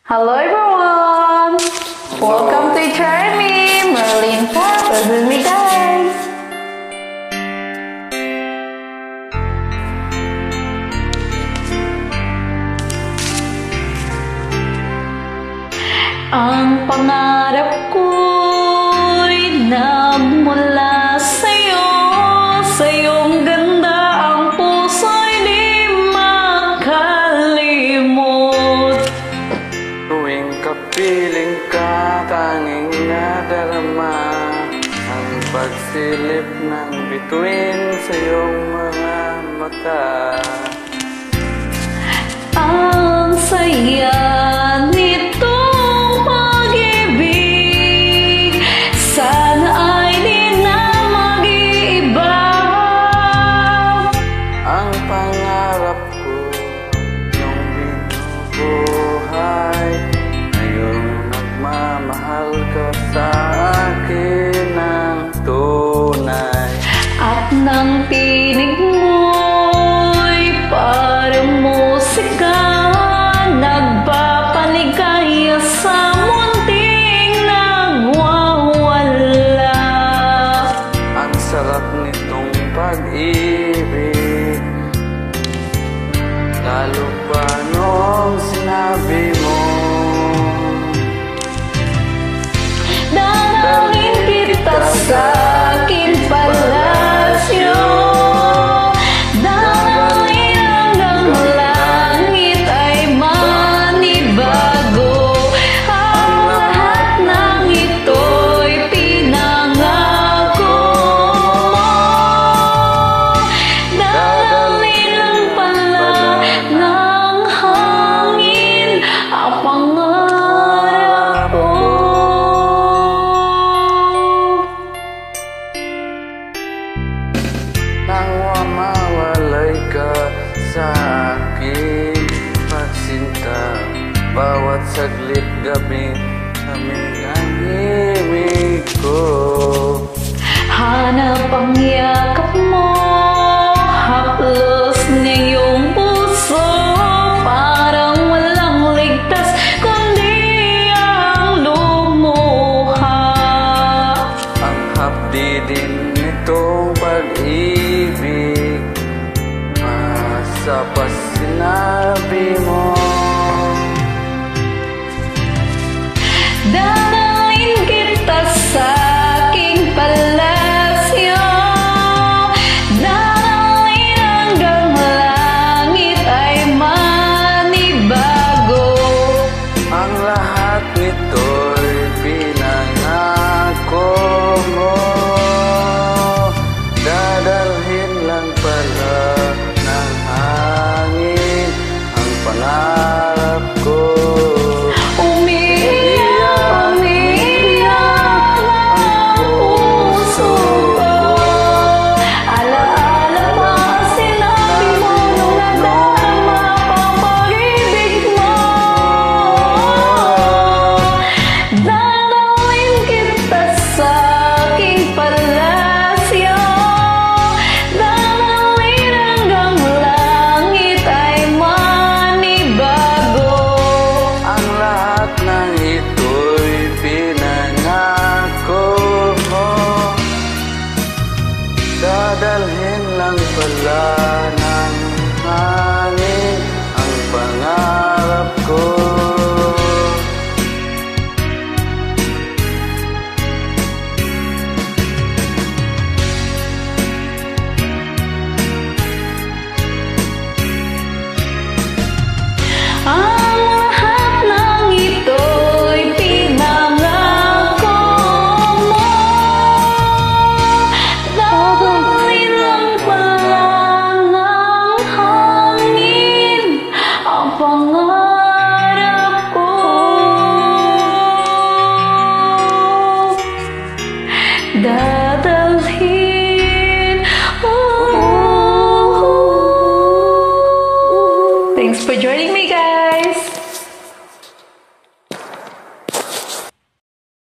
Hello everyone! Welcome to Charmy, Merlin for Present Me Guys! Ang pangarap ko'y nagmula sa'yo, sa iyong ganda ang puso'y di makalimot. Tuwing kapiling ka, tanging nadarama ang pagsilip ng bituin sa iyong mga mata. Ang saya nitong pag-ibig, sana ay di na mag-iiba. Ang pangarap ko, yung binubuhay, ngayong nagmamahal ka sa akin ng tunay. At nang tinig mo'y parang musika, nagpapaligaya sa munting nagwawala. Ang sarap nitong pag-ibig, lalo pa noong sinabi mo, Dadalhin kita sa aking palasyo, dadalhin hanggang langit ay manibago. Ang lahat ng ito'y pinangako mo. Dadalhin lang pala ng hangin ang pangarap ko. nang mawalay ka sa aking pagsinta, bawat saglit gabi aming ang himig ko. Hanap ang yakap